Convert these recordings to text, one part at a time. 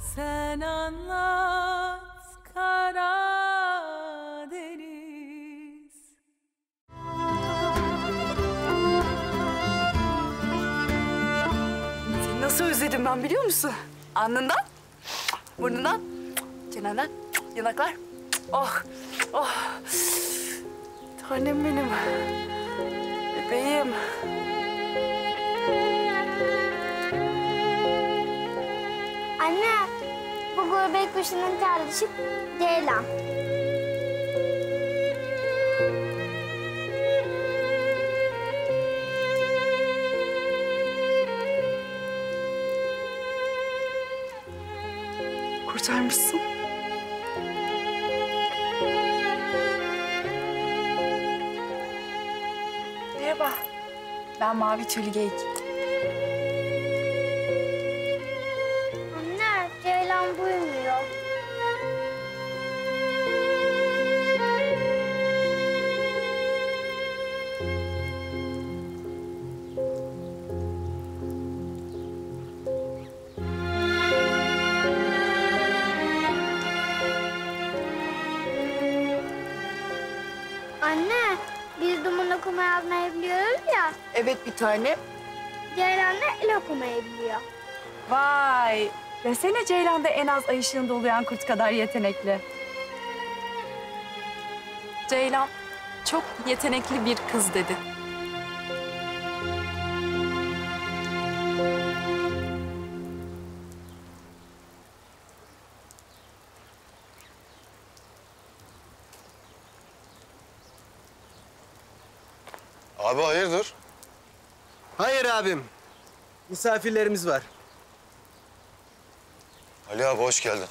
Sen anlat Karadeniz. Seni nasıl özledim ben biliyor musun? Alnından, burnundan, çenenden, yanaklar. Oh, oh. Tanem benim. Bebeğim. Anne, bu göbek kuşunun kardeşi Ceylan. Kurtarmışsın. Merhaba. Ben Mavi Tüylü Geyik. Anne, Ceylan buymuyor. Anne, biz duman okuma yazmayı biliyoruz ya. Evet bir tane. Ceylan da el okumayı biliyor. Vay! Desene Ceylan da en az ay ışığında oluyan kurt kadar yetenekli. Ceylan çok yetenekli bir kız dedi. Abi hayırdır? Hayır abim. Misafirlerimiz var. Ali abi hoş geldin.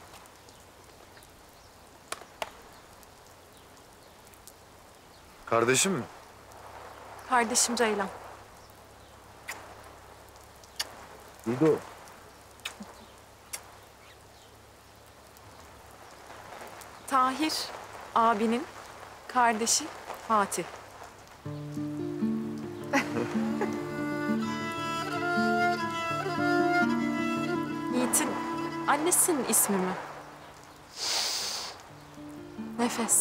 Kardeşim mi? Kardeşim Ceylan. Dudu. Tahir abinin kardeşi Fatih. Yiğit'in annesinin ismi mi? Nefes.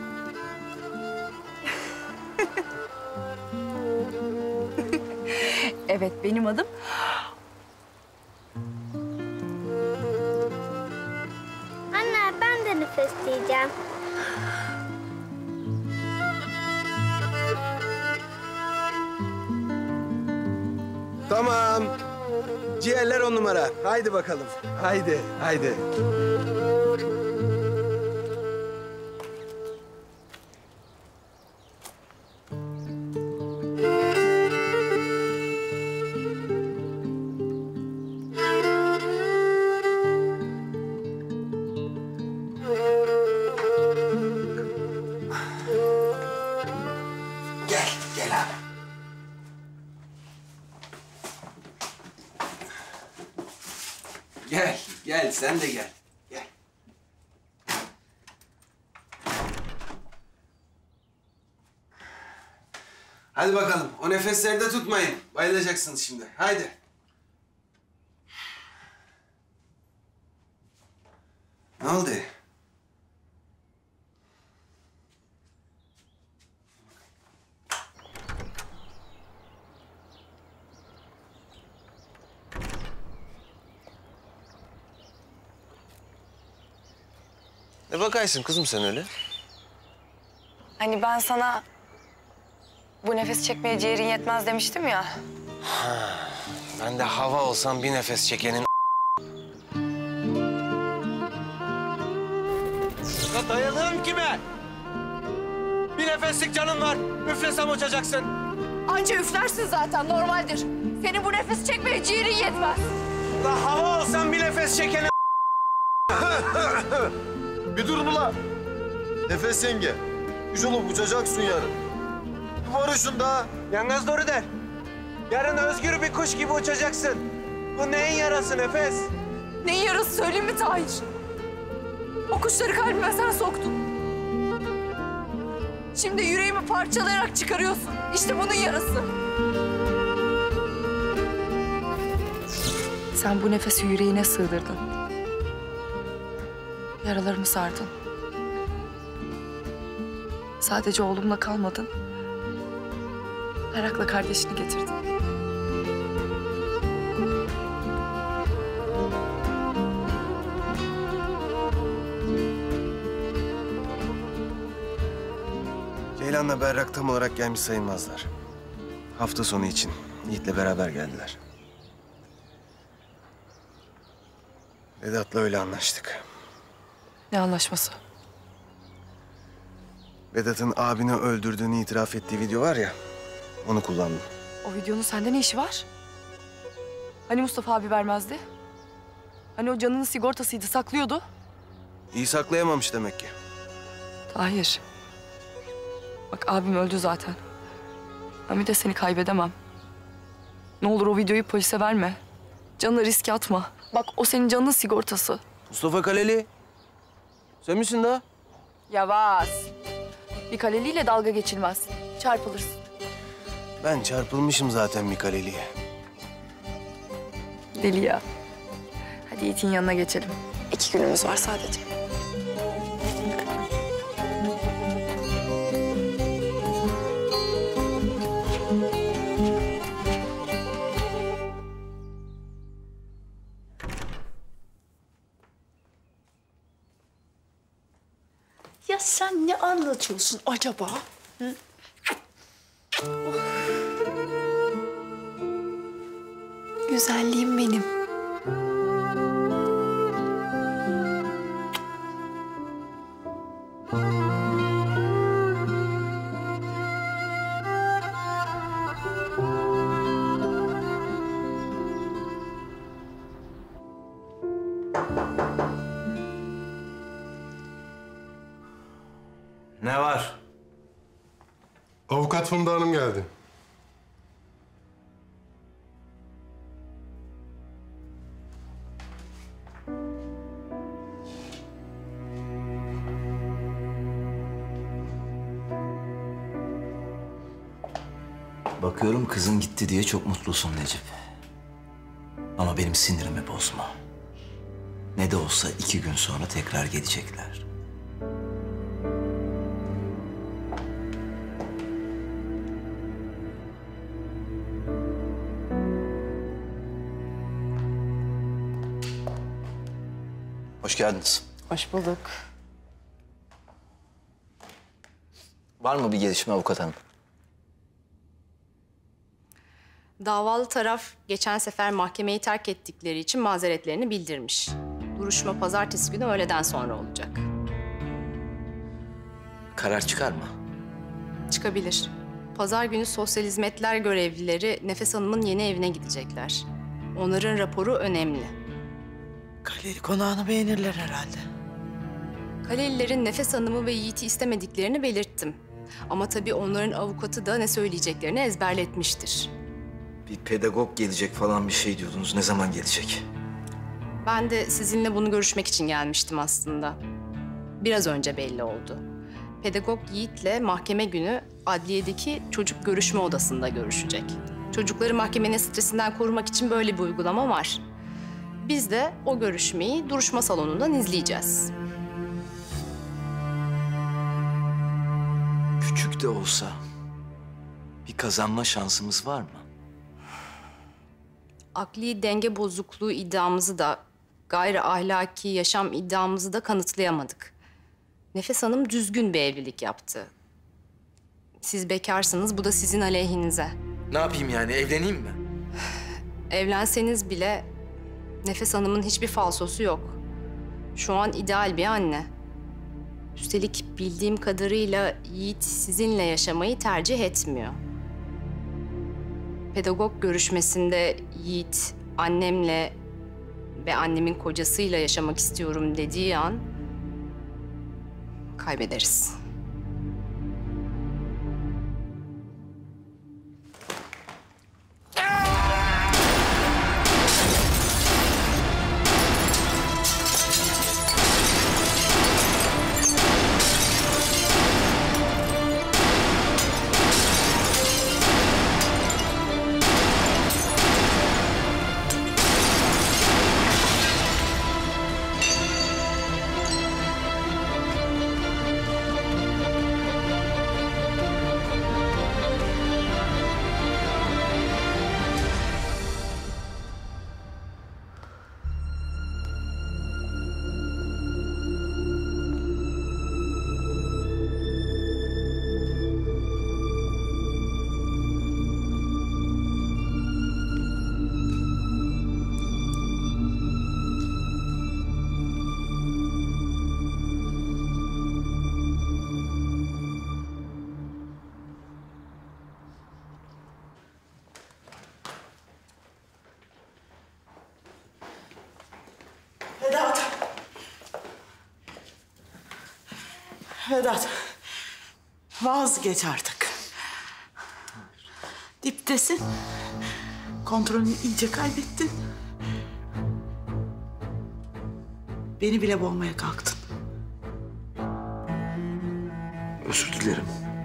Evet, benim adım. Anne, ben de nefes diyeceğim. Tamam. Ciğerler 10 numara. Haydi bakalım. Haydi, haydi. Gel, gel abi. Gel, gel. Sen de gel. Gel. Hadi bakalım. O nefesleri de tutmayın. Bayılacaksınız şimdi. Haydi. Ne oldu? Ne bakaysın kızım sen öyle? Hani ben sana bu nefes çekmeye ciğerin yetmez demiştim ya. Ben de hava olsam bir nefes çekenin... Ya dayalığım kime? Bir nefeslik canın var. Üflesem uçacaksın. Anca üflersin zaten normaldir. Senin bu nefes çekmeye ciğerin yetmez. La hava olsam bir nefes çekenin... Bir dur ula. Nefes yenge. Güç olup uçacaksın yarın. Bir barışın da. Yalnız doğru der. Yarın özgür bir kuş gibi uçacaksın. Bu neyin yarası nefes? Neyin yarası söyleyeyim mi Tahir? O kuşları kalbime sen soktun. Şimdi yüreğimi parçalayarak çıkarıyorsun. İşte bunun yarası. Sen bu nefesi yüreğine sığdırdın. Yaralarımı sardın. Sadece oğlumla kalmadın. Merakla kardeşini getirdin. Ceylan'la Berrak tam olarak gelmiş sayılmazlar. Hafta sonu için Yiğit'le beraber geldiler. Vedat'la öyle anlaştık. Ne anlaşması? Vedat'ın abini öldürdüğünü itiraf ettiği video var ya, onu kullandım. O videonun sende ne işi var? Hani Mustafa abi vermezdi? Hani o canının sigortasıydı, saklıyordu? İyi saklayamamış demek ki. Tahir. Bak abim öldü zaten. Ben bir de seni kaybedemem. Ne olur o videoyu polise verme. Canını riske atma. Bak o senin canının sigortası. Mustafa Kaleli. Sen misin daha? Yavaş. Bir kaleliyle dalga geçilmez. Çarpılırsın. Ben çarpılmışım zaten bir Kaleli'ye. Deli ya. Hadi Yiğit'in yanına geçelim. 2 günümüz var sadece. Ya sen ne anlatıyorsun acaba? Hı? Güzelliğim benim. Ne var? Avukat Funda Hanım geldi. Bakıyorum kızın gitti diye çok mutlusun Necip. Ama benim sinirimi bozma. Ne de olsa 2 gün sonra tekrar gelecekler. Hoş geldiniz. Hoş bulduk. Var mı bir gelişme avukat hanım? Davalı taraf geçen sefer mahkemeyi terk ettikleri için mazeretlerini bildirmiş. Duruşma pazartesi günü öğleden sonra olacak. Karar çıkar mı? Çıkabilir. Pazar günü sosyal hizmetler görevlileri Nefes Hanım'ın yeni evine gidecekler. Onların raporu önemli. Kaleli konağını beğenirler herhalde. Kalelilerin Nefes Hanım'ı ve Yiğit'i istemediklerini belirttim. Ama tabii onların avukatı da ne söyleyeceklerini ezberletmiştir. Bir pedagog gelecek falan bir şey diyordunuz. Ne zaman gelecek? Ben de sizinle bunu görüşmek için gelmiştim aslında. Biraz önce belli oldu. Pedagog Yiğit'le mahkeme günü adliyedeki çocuk görüşme odasında görüşecek. Çocukları mahkemenin stresinden korumak için böyle bir uygulama var. Biz de o görüşmeyi duruşma salonundan izleyeceğiz. Küçük de olsa bir kazanma şansımız var mı? Akli denge bozukluğu iddiamızı da, gayri ahlaki yaşam iddiamızı da kanıtlayamadık. Nefes Hanım düzgün bir evlilik yaptı. Siz bekarsınız, bu da sizin aleyhinize. Ne yapayım yani, evleneyim mi? Evlenseniz bile Nefes Hanım'ın hiçbir falsosu yok. Şu an ideal bir anne. Üstelik bildiğim kadarıyla Yiğit sizinle yaşamayı tercih etmiyor. Pedagog görüşmesinde Yiğit annemle ve annemin kocasıyla yaşamak istiyorum dediği an kaybederiz. Vedat, vazgeç artık. Diptesin. Kontrolünü iyice kaybettin. Beni bile boğmaya kalktın. Özür dilerim.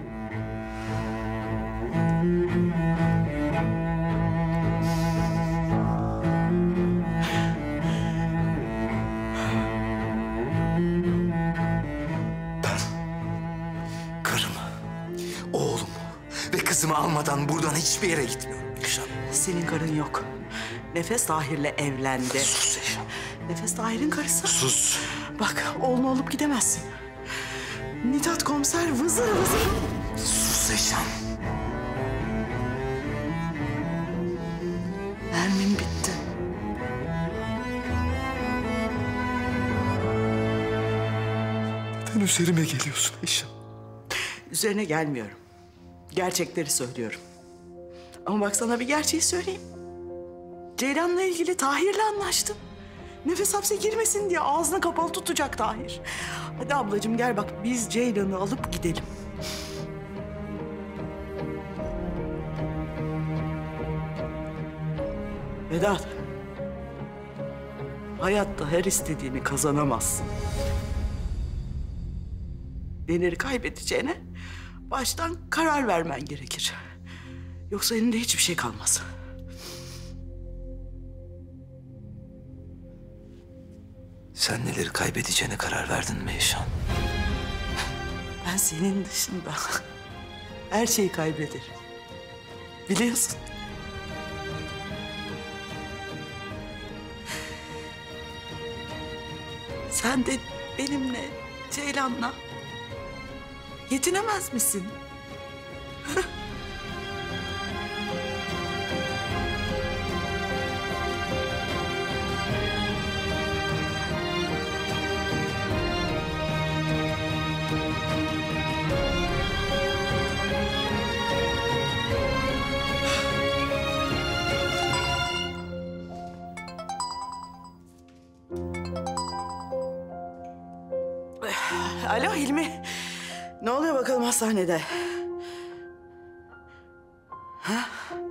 Oğlumu ve kızımı almadan buradan hiçbir yere gitmiyorum Gülşen. Senin karın yok. Nefes Tahir'le evlendi. Sus Eşan. Nefes Tahir'in karısı. Sus. Bak, oğlunu alıp gidemezsin. Mithat komiser vızır vızır. Sus Eşan. Mermim bitti. Neden üzerime geliyorsun Eşan? Üzerine gelmiyorum. Gerçekleri söylüyorum. Ama bak, sana bir gerçeği söyleyeyim. Ceylan'la ilgili Tahir'le anlaştım. Nefes hapse girmesin diye ağzını kapalı tutacak Tahir. Hadi ablacığım gel bak, biz Ceylan'ı alıp gidelim. Vedat, hayatta her istediğini kazanamazsın. Neleri kaybedeceğine baştan karar vermen gerekir. Yoksa elinde hiçbir şey kalmaz. Sen neleri kaybedeceğine karar verdin mi Eşan? Ben senin dışında her şeyi kaybederim. Biliyorsun. Sen de benimle, Ceylan'la yetinemez misin? Alo Hilmi. Ne oluyor bakalım hastanede? Ha?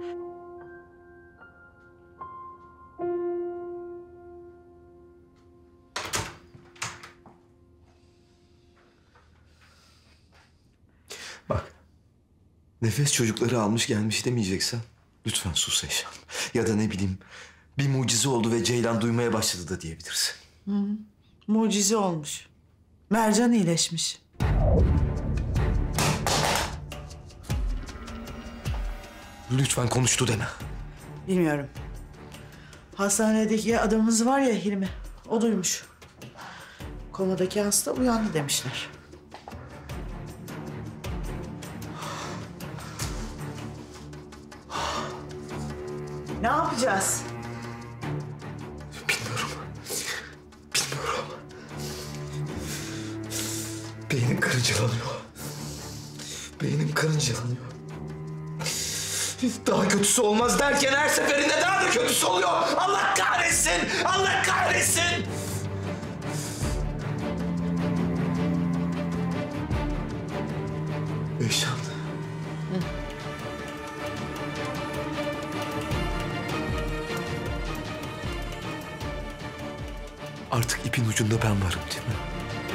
Bak, Nefes çocukları almış gelmiş demeyeceksen lütfen sus Eşan. Ya da ne bileyim, bir mucize oldu ve Ceylan duymaya başladı da diyebilirsin. Mucize olmuş. Mercan iyileşmiş. Lütfen konuştu deme. Bilmiyorum. Hastanedeki adamımız var ya Hilmi, o duymuş. Komadaki hasta uyandı demişler. Ne yapacağız? Bilmiyorum. Bilmiyorum. Beynim karıncalanıyor. Beynim karıncalanıyor. Daha kötüsü olmaz derken her seferinde daha da kötüsü oluyor. Allah kahretsin! Allah kahretsin! Eşan. Artık ipin ucunda ben varım değil mi?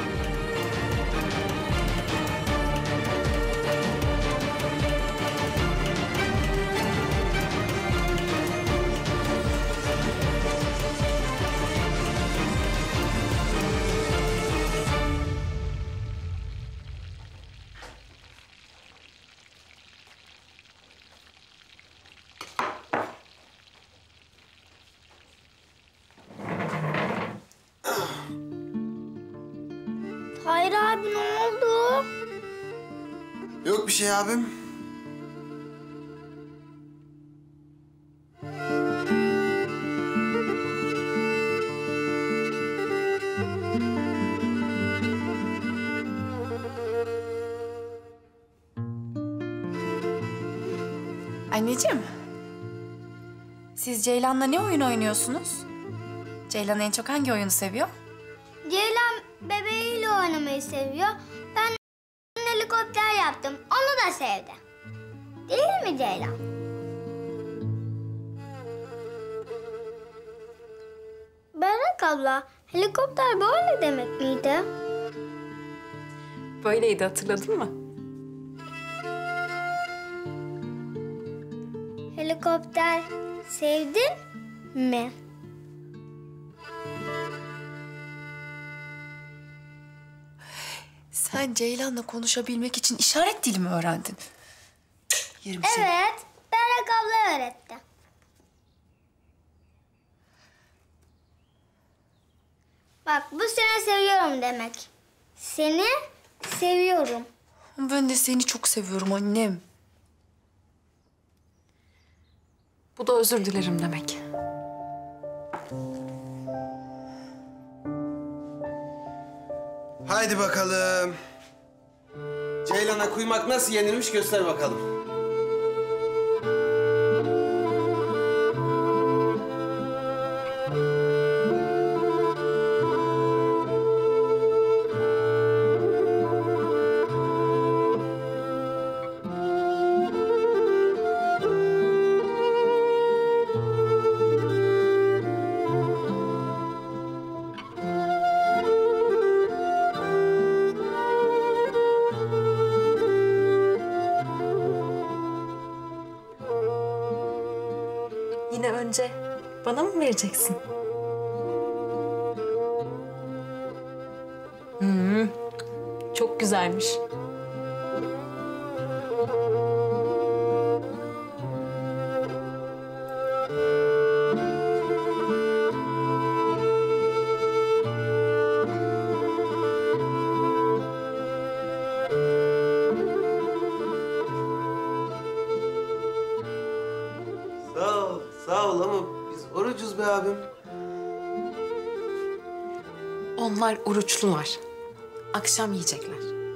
Tahir abi ne oldu? Yok bir şey abim. Anneciğim, siz Ceylan'la ne oyun oynuyorsunuz? Ceylan en çok hangi oyunu seviyor? Ceylan bebeğiyle oynamayı seviyor. Ben helikopter yaptım. Onu da sevdi. Değil mi Ceylan? Berrak abla, helikopter böyle demek miydi? Böyleydi, hatırladın mı? Helikopter sevdin mi? Sen Ceylan'la konuşabilmek için işaret dili mi öğrendin? Yerim seni. Evet, Berrak abla öğretti. Bak, bu seni seviyorum demek. Seni seviyorum. Ben de seni çok seviyorum annem. Bu da özür dilerim demek. Haydi bakalım. Ceylan'a kuymak nasıl yenilmiş göster bakalım. Yine önce bana mı vereceksin? Çok güzelmiş. Sağ ol ama biz orucuz be abim. Onlar oruçlular. Akşam yiyecekler.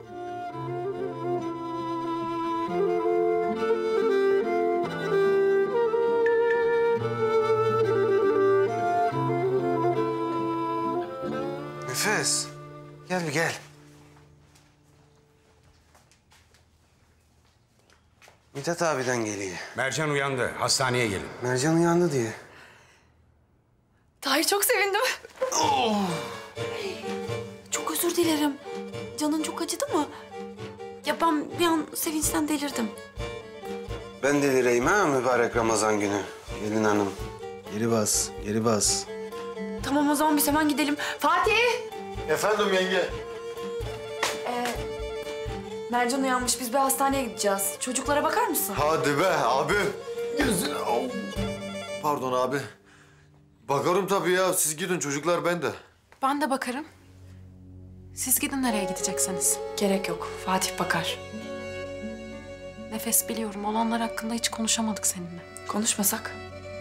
Nefes, gel bir gel. Mithat abiden geliyor. Mercan uyandı. Hastaneye gelin. Mercan uyandı diye. Tahir çok sevindim. Çok özür dilerim. Canın çok acıdı mı? Ya ben bir an sevinçten delirdim. Ben delireyim ha mübarek Ramazan günü. Gelin hanım. Geri bas, geri bas. Tamam o zaman biz hemen gidelim. Fatih! Efendim yenge. Mercan uyanmış. Biz bir hastaneye gideceğiz. Çocuklara bakar mısın? Hadi be abi. Gözünü... Au. Pardon abi. Bakarım tabii ya. Siz gidin çocuklar bende. Ben de bakarım. Siz gidin nereye gidecekseniz. Gerek yok. Fatih bakar. Nefes, biliyorum olanlar hakkında hiç konuşamadık seninle. Konuşmasak?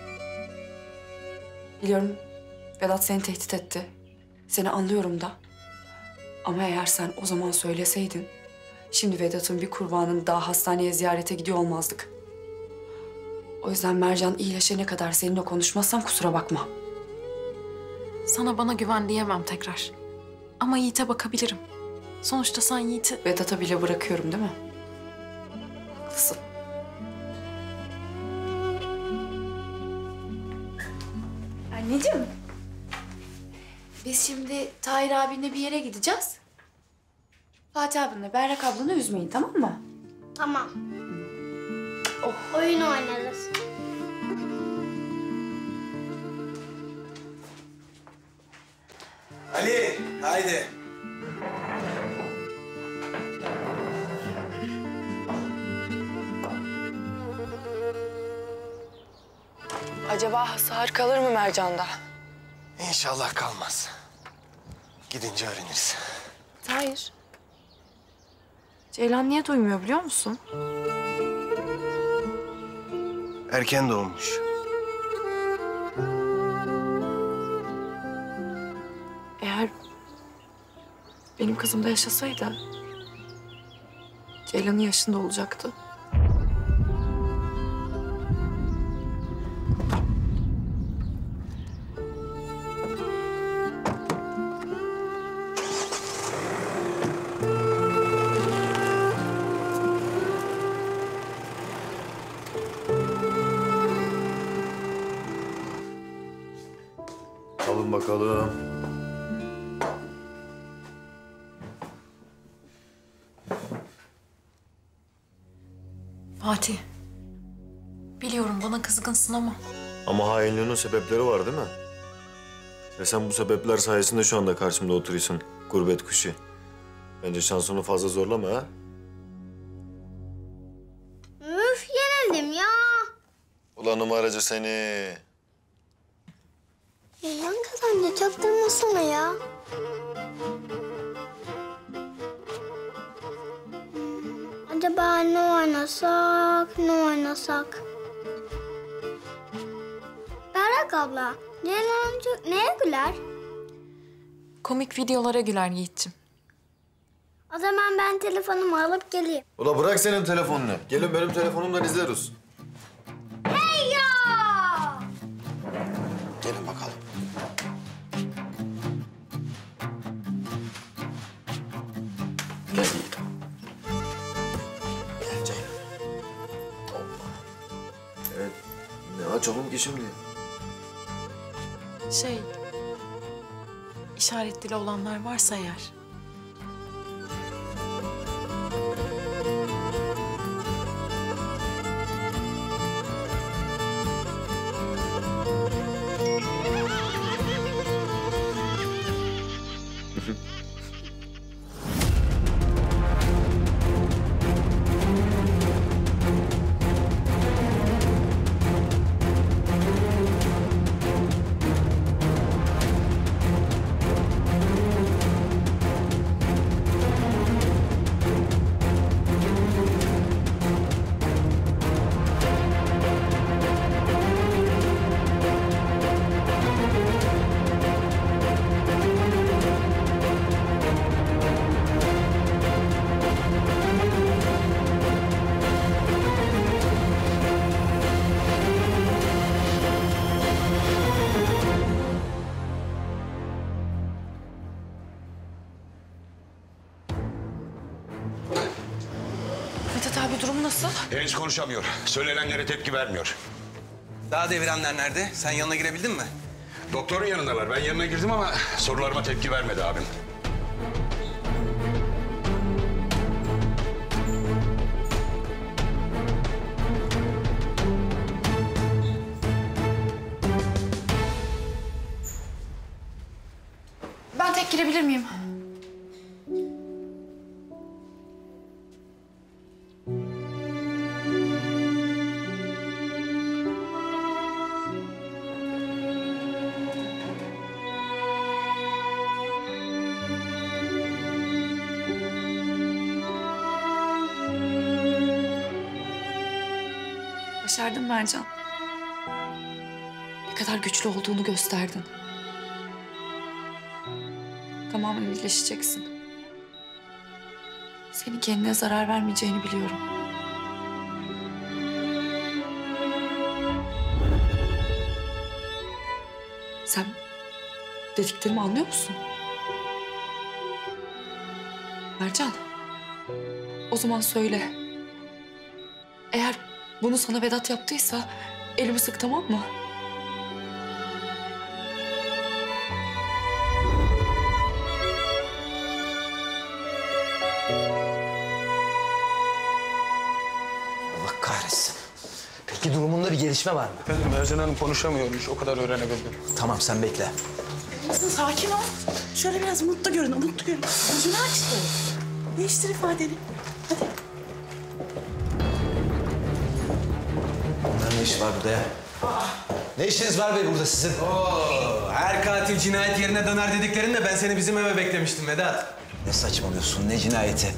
Biliyorum Vedat seni tehdit etti. Seni anlıyorum da. Ama eğer sen o zaman söyleseydin... şimdi Vedat'ın bir kurbanını daha hastaneye ziyarete gidiyor olmazdık. O yüzden Mercan iyileşene kadar seninle konuşmazsam kusura bakma. Sana bana güven diyemem tekrar. Ama Yiğit'e bakabilirim. Sonuçta sen Yiğit'i... Vedat'a bile bırakıyorum değil mi? Haklısın. Anneciğim. Biz şimdi Tahir abinle bir yere gideceğiz. Fatih abinle Berrak ablanı üzmeyin, tamam mı? Tamam. Oyun oynarız. Ali, haydi. Acaba hasar kalır mı Mercan'da? İnşallah kalmaz. Gidince öğreniriz. Tahir. Ceylan niye duymuyor biliyor musun? Erken doğmuş. Eğer benim kızım da yaşasaydı... Ceylan'ın yaşında olacaktı. bakalım. Fatih. Biliyorum bana kızgınsın ama Ama hainliğinin sebepleri var değil mi? Ve sen bu sebepler sayesinde şu anda karşımda oturuyorsun gurbet kuşu. Bence şansını fazla zorlama ha. Üf yenildim ya. Ulan numaracı seni. Ceylan kazandı çaktırmasana ya. Acaba ne oynasak, ne oynasak? Berrak abla, Ceylan amca neye güler? komik videolara güler Yiğit'ciğim. O zaman ben telefonumu alıp geleyim. Ula bırak senin telefonunu. Gelin benim telefonumdan izleriz. Hey ya! Gelin bakalım. Gel Yiğit. Gel Ceylan. Hoppa. Evet. Ne açalım ki şimdi? İşaret dili olanlar varsa eğer. Vedat abi durum nasıl? Henüz konuşamıyor. Söylenenlere tepki vermiyor. Daha devirenler nerede? Sen yanına girebildin mi? Doktorun yanındalar. Ben yanına girdim ama sorularıma tepki vermedi abim. Ben tek girebilir miyim? Başardın Mercan. Ne kadar güçlü olduğunu gösterdin. Tamamen iyileşeceksin. Senin kendine zarar vermeyeceğini biliyorum. Sen dediklerimi anlıyor musun? Mercan, o zaman söyle. Eğer bunu sana Vedat yaptıysa elimi sık, tamam mı? Allah kahretsin. Peki durumunda bir gelişme var mı? Efendim Mercan Hanım konuşamıyormuş. O kadar öğrenebildim. Tamam sen bekle. Kızım sakin ol. Şöyle biraz mutlu görün, mutlu görün. Yüzünü açtı. Değiştir ifadeni. Hadi. Bunların ne işi var burada ya? Ne işiniz var bey burada sizin? Her katil cinayet yerine döner dediklerinde ben seni bizim eve beklemiştim Vedat. Ne saçmalıyorsun, ne cinayeti?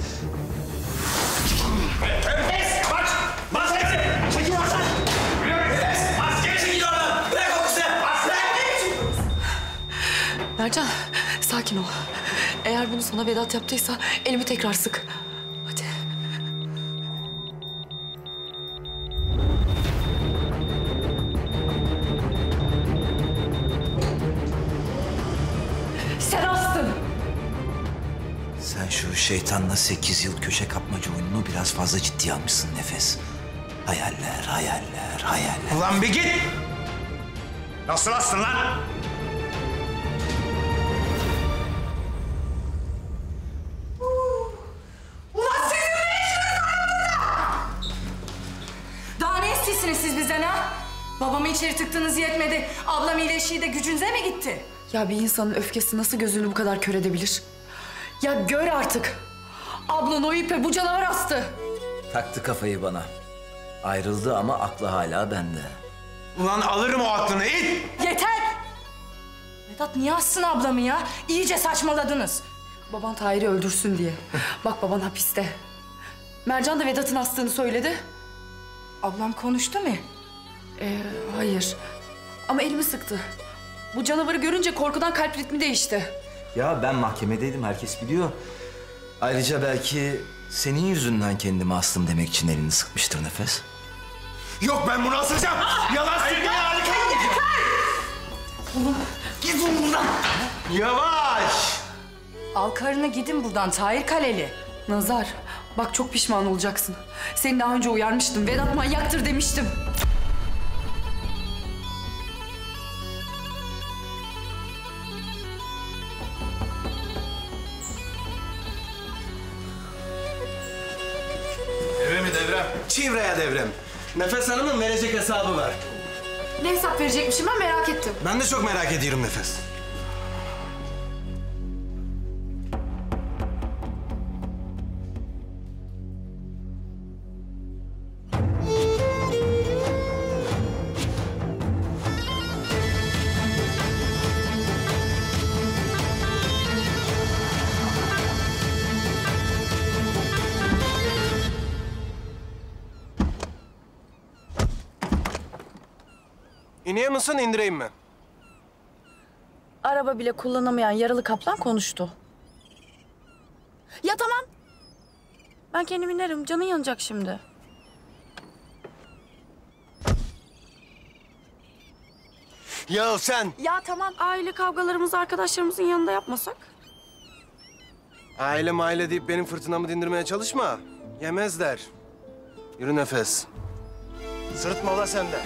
Mercan, sakin ol. Eğer bunu sana Vedat yaptıysa elimi tekrar sık. Hadi. Sen astın. Sen şu şeytanla 8 yıl köşe kapmaca oyununu biraz fazla ciddiye almışsın Nefes. Hayaller, hayaller, hayaller. Ulan bir git! Nasıl astın lan? içeri tıktığınız yetmedi. Ablam iyileşiği de gücünüze mi gitti? Ya bir insanın öfkesi nasıl gözünü bu kadar kör edebilir? Ya gör artık. Ablan o ipe bu canavar astı. Taktı kafayı bana. Ayrıldı ama aklı hala bende. Ulan alırım o aklını it! Yeter! Vedat niye assın ablamı ya? İyice saçmaladınız. Baban Tahir'i öldürsün diye. Bak baban hapiste. Mercan da Vedat'ın astığını söyledi. Ablam konuştu mu? Hayır. Ama elimi sıktı. Bu canavarı görünce korkudan kalp ritmi değişti. Ya ben mahkemedeydim, herkes biliyor. Ayrıca belki senin yüzünden kendimi astım demek için elini sıkmıştır Nefes. Yok ben bunu asacağım! Yalan söylüyor harika! Gidin buradan. Yavaş! Al karını gidin buradan Tahir Kaleli. Nazar, bak çok pişman olacaksın. Seni daha önce uyarmıştım. Vedat manyaktır demiştim. Eve mi Devrem? Çivreye Devrem. Nefes Hanım'ın verecek hesabı var. Ne hesap verecekmişim ben merak ettim. Ben de çok merak ediyorum Nefes. İniyor musun, indireyim mi? Araba bile kullanamayan yaralı kaplan konuştu. Ya tamam. Ben kendim inerim. Canın yanacak şimdi. Ya sen! Ya tamam. Aile kavgalarımızı arkadaşlarımızın yanında yapmasak? Aile maile deyip benim fırtınamı dindirmeye çalışma. Yemezler. Yürü Nefes. Sırıtma ola sende.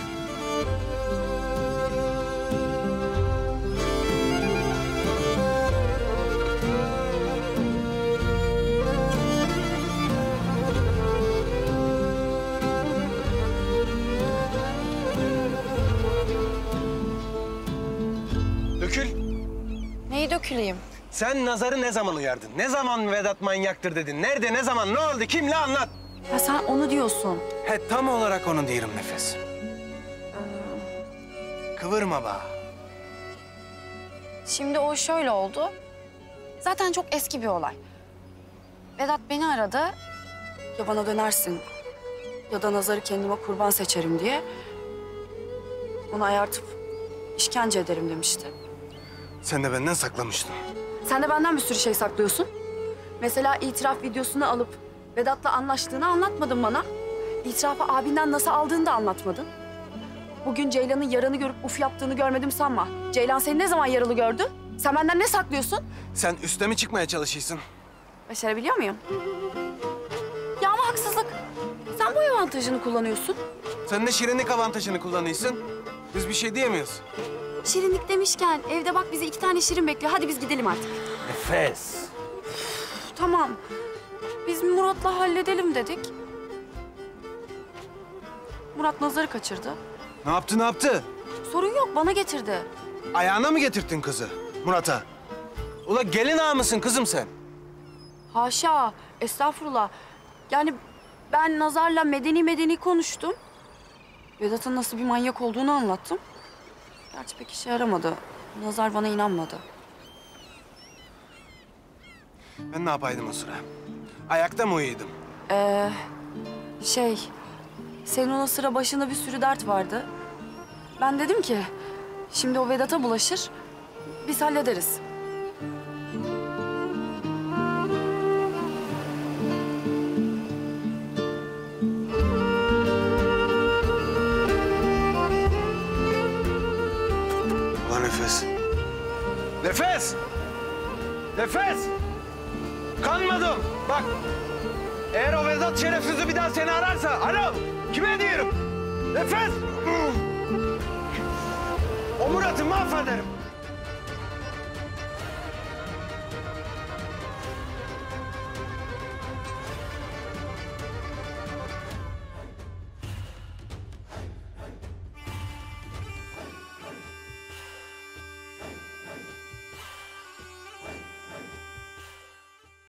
Dökül. Neyi döküleyim? Sen Nazar'ı ne zaman uyardın? Ne zaman Vedat manyaktır dedin? Nerede, ne zaman, ne oldu, kimle anlat? Ya sen onu diyorsun. He, tam olarak onu diyorum Nefes. Kıvırma ba. Şimdi o şöyle oldu. Zaten çok eski bir olay. Vedat beni aradı. Ya bana dönersin ya da Nazar'ı kendime kurban seçerim diye onu ayartıp işkence ederim demişti. Sen de benden saklamıştın. Sen de benden bir sürü şey saklıyorsun. Mesela itiraf videosunu alıp Vedat'la anlaştığını anlatmadın bana. İtirafı abinden nasıl aldığını da anlatmadın. Bugün Ceylan'ın yaranı görüp uf yaptığını görmedim sanma. Ceylan seni ne zaman yaralı gördü? Sen benden ne saklıyorsun? Sen üste mi çıkmaya çalışıyorsun? Başarabiliyor muyum? Ya ama haksızlık. Sen bu avantajını kullanıyorsun. Sen de şirinlik avantajını kullanıyorsun. Biz bir şey diyemiyoruz. Şirinlik demişken evde bak bizi 2 tane şirin bekliyor. Hadi biz gidelim artık. Nefes. Tamam. Biz Murat'la halledelim dedik. Murat Nazar'ı kaçırdı. Ne yaptı, ne yaptı? Sorun yok, bana getirdi. Ayağına mı getirttin kızı Murat'a? Ula gelin ağa mısın kızım sen? Haşa, estağfurullah. Yani ben Nazar'la medeni konuştum. Vedat'ın nasıl bir manyak olduğunu anlattım. Gerçi pek işe yaramadı. Nazar bana inanmadı. Ben ne yapaydım o sıra? Ayakta mı uyuydum? Senin o sıra başında bir sürü dert vardı. Ben dedim ki, şimdi o Vedat'a bulaşır, biz hallederiz. Ulan Nefes. Nefes! Nefes! Kanmadım. Bak. Eğer o Vedat şerefsizi bir daha seni ararsa... Alo! Kime diyorum? Nefes! O Murat'ı mahvederim.